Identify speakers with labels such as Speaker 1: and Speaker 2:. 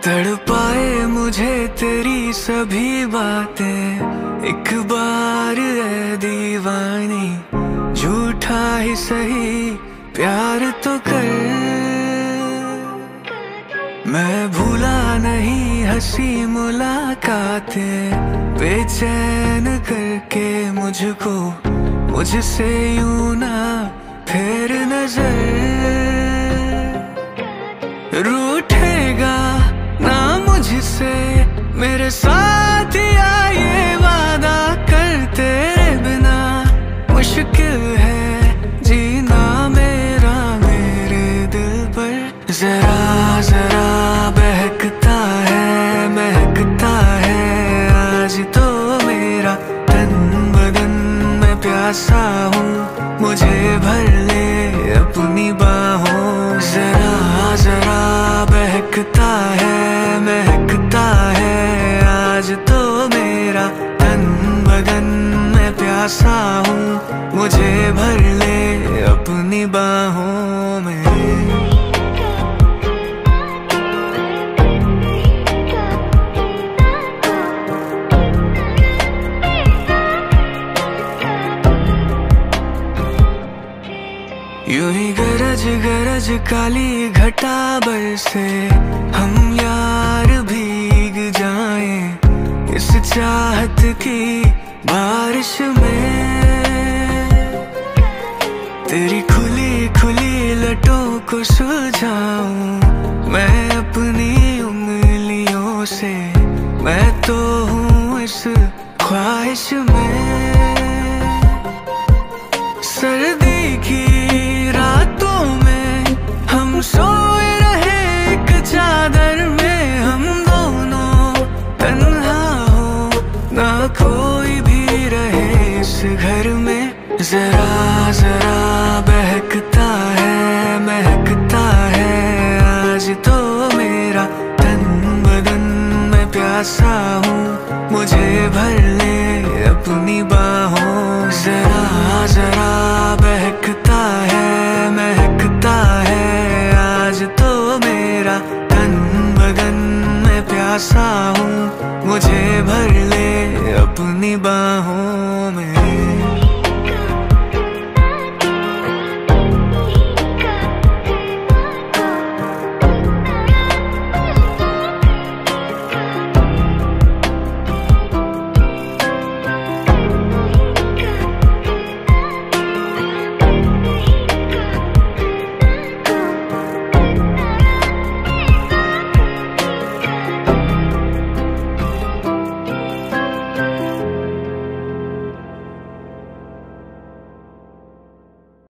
Speaker 1: तड़पाए मुझे तेरी सभी बातें, एक बार ऐ दीवानी झूठा ही सही प्यार तो कर। मैं भूला नहीं हंसी मुलाकातें, बेचैन करके मुझको मुझसे यूं ना फेर नजर। रूठेगा ना मुझसे मेरे साथ या ये वादा कर, तेरे बिना मुश्किल है जीना मेरा मेरे दिल पर। जरा जरा बहकता है महकता है आज तो मेरा तन बदन, मैं प्यासा हूँ मुझे भर ले अपनी बाहों। जरा जरा बहकता है महकता है आज तो मेरा तन बदन, मैं प्यासा हूँ मुझे भर ले अपनी बाहों में। यूं ही गरज गरज काली घटा बरसे, हम यार भीग जाएं इस चाहत की बारिश में। तेरी खुली खुली लटों को सुलझाऊं मैं अपनी उंगलियों से, मैं तो हूँ इस ख्वाहिश में। सर्दी की रातों में हम सोए रहे एक चादर में, हम दोनों तन्हा हो ना कोई भी रहे इस घर में। जरा जरा बहकता है महकता है आज तो मेरा तन बदन, मैं प्यासा हूँ मुझे भर ले अपनी बाहों। जरा जरा बहकता है महकता है आज तो मेरा तन बदन, मैं प्यासा हूँ मुझे भर ले अपनी बाहों में।